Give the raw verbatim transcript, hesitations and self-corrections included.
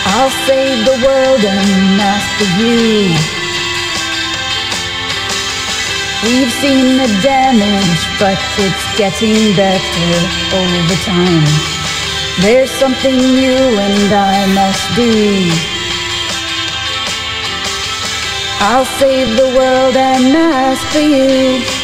I'll save the world and master you. We've seen the damage, but it's getting better over time. There's something you and I must do. I'll save the world and master you.